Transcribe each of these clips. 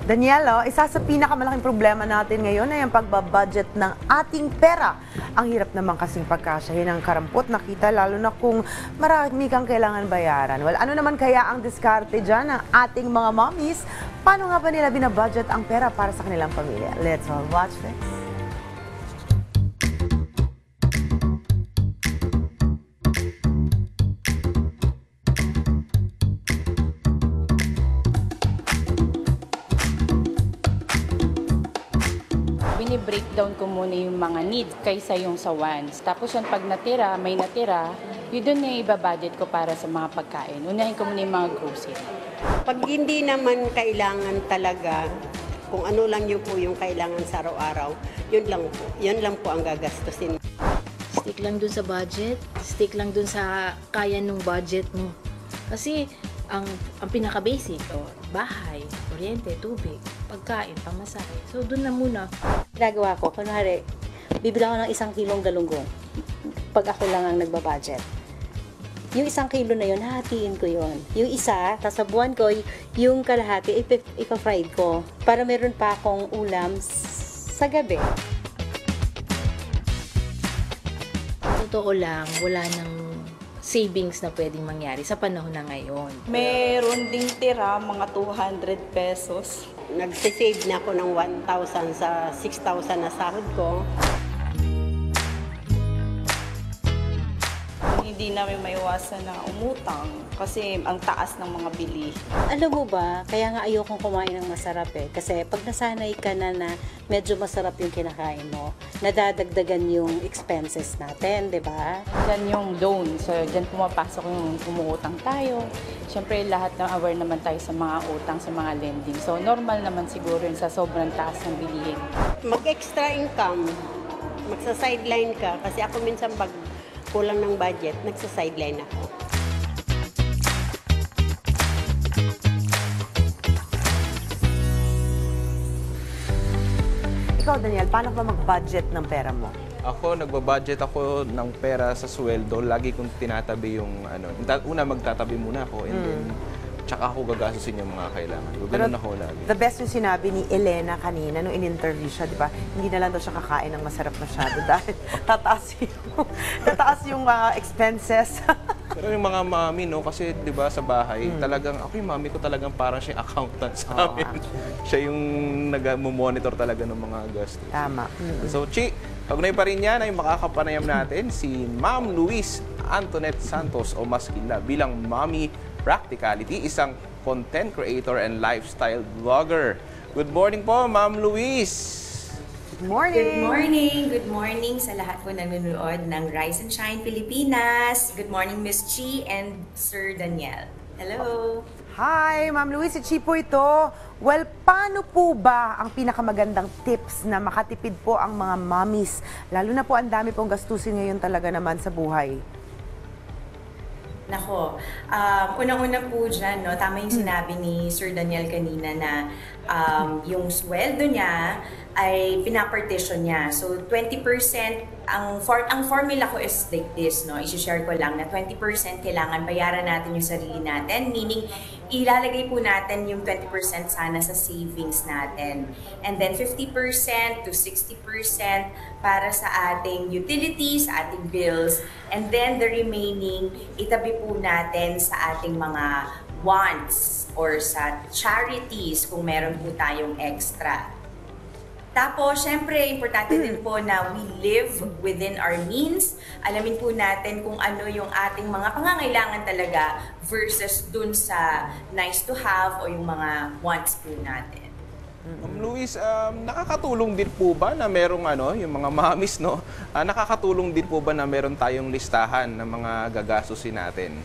Daniela, isa sa pinakamalaking problema natin ngayon ay ang pagbabudget ng ating pera. Ang hirap naman kasing pagkasyahin ang karampot na kita, lalo na kung marami kang kailangan bayaran. Well, ano naman kaya ang diskarte dyan ng ating mga mommies? Paano nga ba nila binabudget ang pera para sa kanilang pamilya? Let's all watch this. Bini-breakdown ko muna yung mga needs kaysa yung sa wants. Tapos yung pag natira, may natira, yun doon na ibabudget ko para sa mga pagkain. Unahin ko muna yung mga grocery. Pag hindi naman kailangan talaga, kung ano lang yun po yung kailangan sa araw-araw, yun lang po ang gagastusin. Stick lang dun sa budget, stick lang dun sa kaya ng budget mo. Kasi ang pinaka-basic, bahay, kuryente, tubig, pagkain, pamasahe. So, dun na muna. Ginagawa ko, kunwari, bibili ako ng 1 kilong galunggong pag ako lang ang nagbabudget. Yung 1 kilo na yun, hahatiin ko yun. Yung isa, tasabuan ko, yung kalahati, ipa-fried ko para meron pa akong ulam sa gabi. Totoo lang, wala nang savings na pwedeng mangyari sa panahon na ngayon. Meron ding tira, mga 200 pesos. Nagsisave na ako ng 1,000 sa 6,000 na sahod ko. Hindi namin maiwasan na umutang kasi ang taas ng mga bili. Alam mo ba, kaya nga ayokong kumain ng masarap eh. Kasi pag nasanay ka na medyo masarap yung kinakain mo, nadadagdagan yung expenses natin, di ba? Diyan yung loan. So, diyan pumapasok yung umuutang tayo. Siyempre, lahat ng aware naman tayo sa mga utang, sa mga lending. So, normal naman siguro yun sa sobrang taas ng bilihin. Mag-extra income, magsa-sideline ka. Kasi ako minsan pag kulang ng budget, nagsa-sideline ako. Ikaw, Daniel, paano ba mag-budget ng pera mo? Ako, nagbabudget ako ng pera sa sweldo. Lagi kong tinatabi yung una magtatabi muna ako and then tsaka ako gagastusin yung mga kailangan. Ganoon ako lagi. The best yung sinabi ni Elena kanina nung in-interview siya, di ba? Hindi na lang daw siya kakain ng masarap masyado dahil tataas yung expenses. Pero yung mga mami, no, kasi 'di ba sa bahay, talagang ako yung mami ko talagang parang siya accountant sa amin. Siya yung nag-monitor talaga ng mga gastos. Tama. So, Chi, kagunay pa rin yan ay makakapanayam natin si Ma'am Luis Antoinette Santos o mas kilala bilang Mommy Practicality, isang content creator and lifestyle vlogger. Good morning po, Ma'am Luis! Good morning! Good morning! Good morning sa lahat po nanonood ng Rise and Shine Pilipinas. Good morning, Miss Chi and Sir Daniel. Hello! Hi, Ma'am Luis, si Chi po ito. Well, paano po ba ang pinakamagandang tips na makatipid po ang mga mommies? Lalo na po ang dami pong gastusin ngayon talaga naman sa buhay. Nako, unang-una po dyan, no, tama yung sinabi ni Sir Daniel kanina na yung sweldo niya ay pinapartition niya. So, 20%, ang formula ko is like this, no? I-share ko lang na 20% kailangan bayaran natin yung sarili natin, meaning ilalagay po natin yung 20% sana sa savings natin. And then 50% to 60% para sa ating utilities, sa ating bills, and then the remaining itabi po natin sa ating mga wants or sa charities kung meron po tayong extra. Tapos, syempre, importante din po na we live within our means. Alamin po natin kung ano yung ating mga pangangailangan talaga versus dun sa nice to have o yung mga wants po natin. Ma'am Luis, nakakatulong din po ba na merong yung mga mommies, no? Nakakatulong din po ba na meron tayong listahan ng mga gagastusin natin?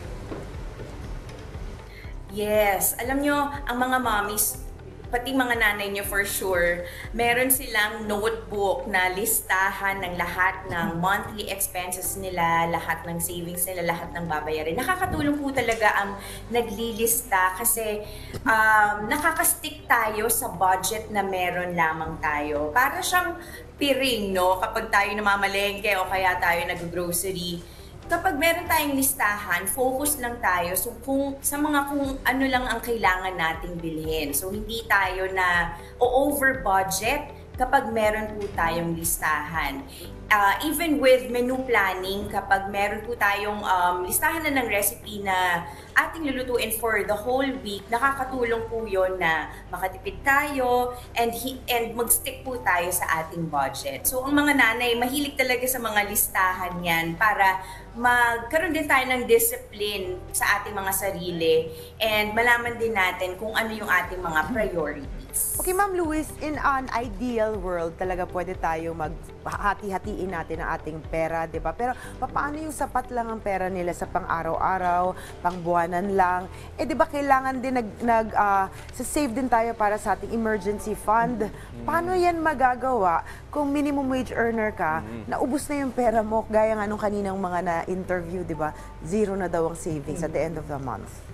Yes. Alam nyo, ang mga mommies, pati mga nanay niyo for sure, meron silang notebook na listahan ng lahat ng monthly expenses nila, lahat ng savings nila, lahat ng babayarin. Nakakatulong po talaga ang naglilista kasi nakakastick tayo sa budget na meron lamang tayo. Para siyang piring, no? Kapag tayo namamalengke o kaya tayo nag-grocery, kapag meron tayong listahan, focus lang tayo kung ano lang ang kailangan nating bilhin. So hindi tayo na over budget kapag meron po tayong listahan. Even with menu planning, kapag meron po tayong listahan na ng recipe na ating lulutuin for the whole week, nakakatulong po yun na makatipid tayo and mag-stick po tayo sa ating budget. So ang mga nanay, mahilig talaga sa mga listahan yan para magkaroon din tayo ng discipline sa ating mga sarili and malaman din natin kung ano yung ating mga priorities. Okay, Ma'am Luis, in an ideal world, talaga pwede tayo maghati-hatiin natin ang ating pera, di ba? Pero paano yung sapat lang ang pera nila sa pang-araw-araw, pang-buwanan lang? Eh, di ba kailangan din save din tayo para sa ating emergency fund? Paano yan magagawa kung minimum wage earner ka, naubos na yung pera mo, gaya nga nung kaninang mga na-interview, di ba? Zero na daw ang savings at the end of the month.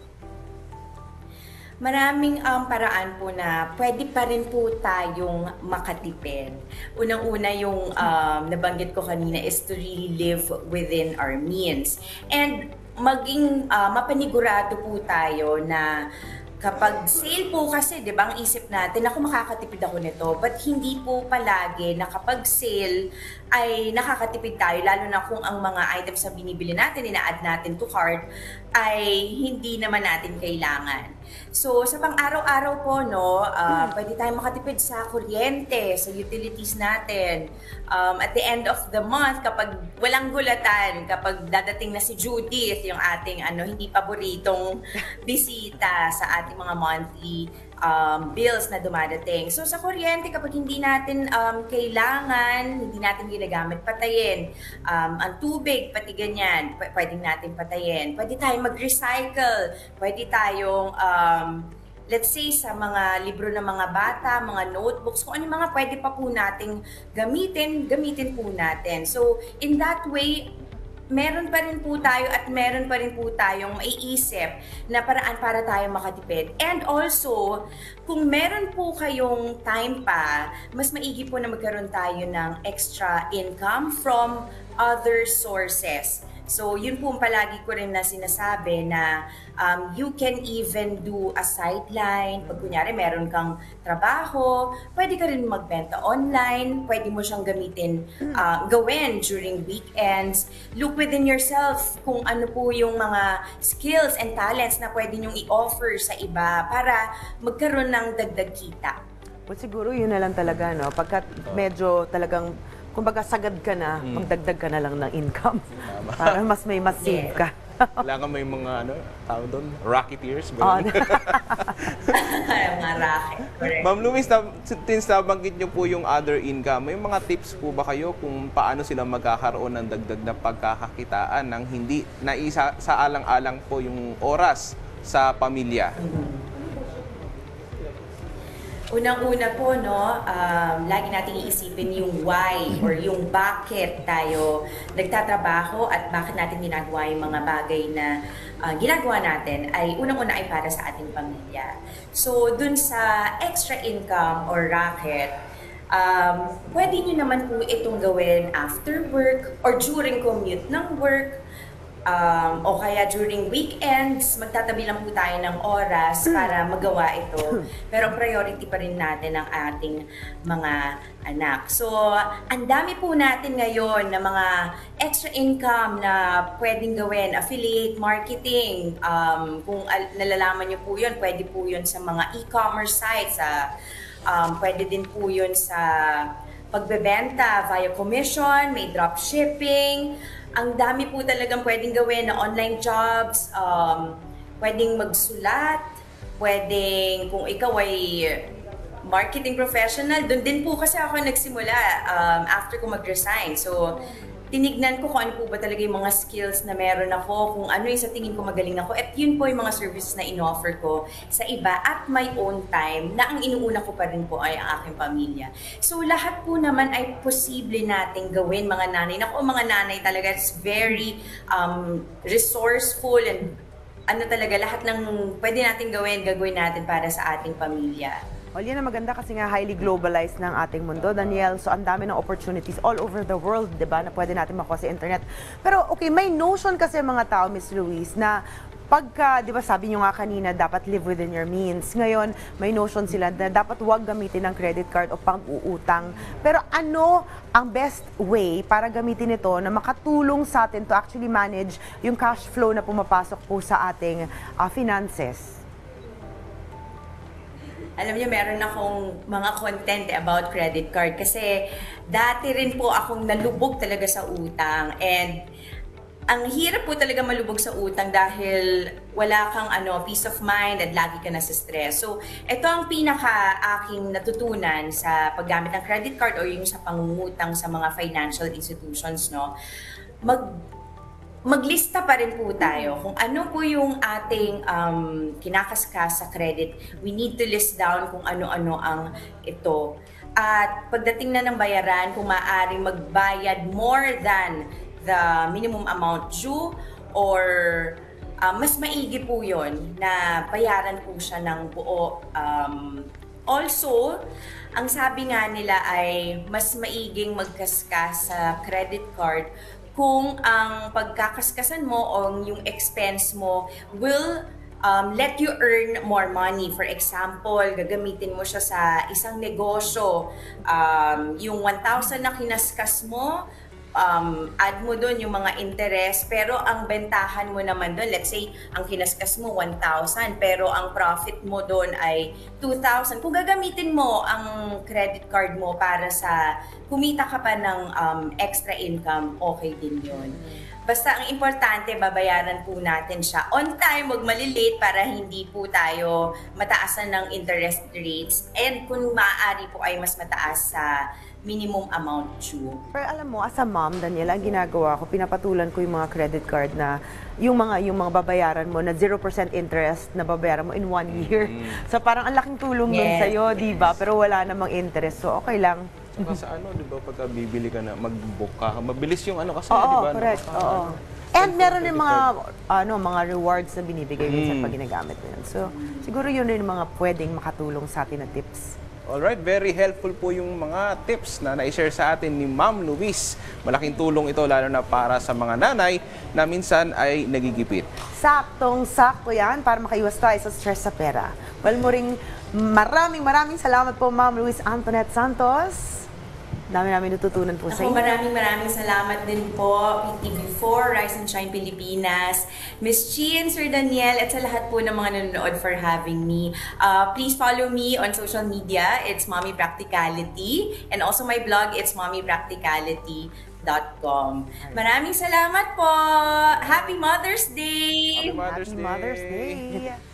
Maraming paraan po na pwede pa rin po tayong makatipid. Unang-una yung nabanggit ko kanina is to really live within our means. And maging mapanigurado po tayo na kapag sale po kasi, di ba, ang isip natin, ako makakatipid ako nito. But hindi po palagi na kapag sale ay nakakatipid tayo, lalo na kung ang mga items na binibili natin, ina-add natin to cart, ay hindi naman natin kailangan. So, sa pang-araw-araw po, no, pwede tayong makatipid sa kuryente, sa utilities natin. At the end of the month, kapag walang gulatan, kapag dadating na si Judith, yung ating hindi paboritong bisita sa ating mga monthly bills na dumadating. So, sa kuryente, kapag hindi natin kailangan, hindi natin ginagamit, patayin. Ang tubig, pati ganyan, pwedeng natin patayin. Pwede tayong mag-recycle. Pwede tayong, let's say, sa mga libro ng mga bata, mga notebooks, kung ano mga pwede pa po nating gamitin po natin. So, in that way, meron pa rin po tayo at meron pa rin po tayong maiisip na paraan para tayo makatipid. And also, kung meron po kayong time pa, mas maigi po na magkaroon tayo ng extra income from other sources. So, yun po palagi ko rin na sinasabi na you can even do a sideline. Pag kunyari meron kang trabaho, pwede ka rin magbenta online, pwede mo siyang gawin during weekends. Look within yourself kung ano po yung mga skills and talents na pwede nyong i-offer sa iba para magkaroon ng dagdag kita. Well, siguro yun na lang talaga, no? Pagkat medyo talagang kumbaga sagad ka na, magdagdag ka na lang ng income para mas may save ka. Kailangan may mga tawag doon, racketeers. Mga racket. Ma'am Luis, since nabanggit niyo po yung other income, may mga tips po ba kayo kung paano sila magkakaroon ng dagdag na pagkakakitaan ng hindi naisa sa alang-alang po yung oras sa pamilya? Unang-una po, no, lagi nating iisipin yung why or yung bakit tayo nagtatrabaho at bakit natin ginagawa yung mga bagay na ginagawa natin ay unang-una ay para sa ating pamilya. So, dun sa extra income or racket, pwede nyo naman po itong gawin after work or during commute ng work. O kaya during weekends, magtatabi lang po tayo ng oras para magawa ito. Pero priority pa rin natin ang ating mga anak. So, ang dami po natin ngayon na mga extra income na pwedeng gawin. Affiliate marketing, kung nalalaman nyo po yun, pwede po yun sa mga e-commerce sites. Pwede din po yun sa pagbebenta via commission, may dropshipping. Ang dami po talagang pwedeng gawin na online jobs, pwedeng magsulat, pwedeng kung ikaw ay marketing professional, doon din po kasi ako nagsimula after ko mag-resign. So, tinignan ko kung ano po ba talaga yung mga skills na meron ako, kung ano yung sa tingin ko magaling ako. At yun po yung mga services na in-offer ko sa iba at my own time na ang inuuna ko pa rin po ay ang aking pamilya. So lahat po naman ay posible nating gawin mga nanay. Naku, mga nanay talaga is very resourceful and ano talaga, lahat ng pwede natin gawin, gagawin natin para sa ating pamilya. Well, yan ang maganda kasi nga highly globalized ng ating mundo, Daniel. So, ang dami ng opportunities all over the world, di ba, na pwede natin makuha sa internet. Pero, okay, may notion kasi mga tao, Miss Louise, na pagka, di ba sabi nyo nga kanina, dapat live within your means. Ngayon, may notion sila na dapat huwag gamitin ng credit card o pang-uutang. Pero ano ang best way para gamitin ito na makatulong sa atin to actually manage yung cash flow na pumapasok po sa ating finances? Alam niyo, meron akong mga content about credit card kasi dati rin po akong nalubog talaga sa utang, and ang hirap po talaga malubog sa utang dahil wala kang peace of mind at lagi ka na sa stress. So, ito ang pinaka-aking natutunan sa paggamit ng credit card o yung sa pangungutang sa mga financial institutions, no? Maglista pa rin po tayo kung ano po yung ating kinakaskas sa credit. We need to list down kung ano-ano ang ito. At pagdating na ng bayaran, kung maaaring magbayad more than the minimum amount due, or mas maigi po yun na bayaran po siya ng buo. Also, ang sabi nga nila ay mas maiging magkaskas sa credit card kung ang pagkakaskasan mo o yung expense mo will let you earn more money. For example, gagamitin mo siya sa isang negosyo. Yung 1,000 na kinaskas mo, add mo doon yung mga interest, pero ang bentahan mo naman doon, let's say, ang kinaskas mo 1,000, pero ang profit mo doon ay 2,000. Kung gagamitin mo ang credit card mo para sa kumita ka pa ng extra income, okay din yun. Basta ang importante, babayaran po natin siya on time, wag malilate para hindi po tayo mataasan ng interest rates, and kung maaari po ay mas mataas sa minimum amount due. Pero alam mo, as a mom, Daniela, ang ginagawa ko, pinapatulan ko yung mga credit card na yung mga babayaran mo na 0% interest na babayaran mo in 1 year. So parang ang laking tulong nun sa'yo, di ba? Pero wala namang interest. So okay lang. Saka sa di ba, pagka bibili ka na, mag-book ka, mabilis yung kasi, Oo, di ba? correct. Oo. And meron din mga rewards na binibigay minsan pag ginagamit mo yun. So siguro yun rin mga pwedeng makatulong sa atin na tips. Alright, very helpful po yung mga tips na na-share sa atin ni Ma'am Louise. Malaking tulong ito lalo na para sa mga nanay na minsan ay nagigipit. Saktong-sakto yan para makaiwas tayo sa stress sa pera. Well, maraming salamat po, Ma'am Louise Antoinette Santos. Dami namin natutunan po sa inyo. Maraming salamat din po, PTV4, Rise and Shine Pilipinas, Miss Chi and Sir Daniel, at sa lahat po ng mga nanonood for having me. Please follow me on social media. It's Mommy Practicality. And also my blog, it's mommypracticality.com. Maraming salamat po! Happy Mother's Day! Happy Mother's Day! Happy Mother's Day!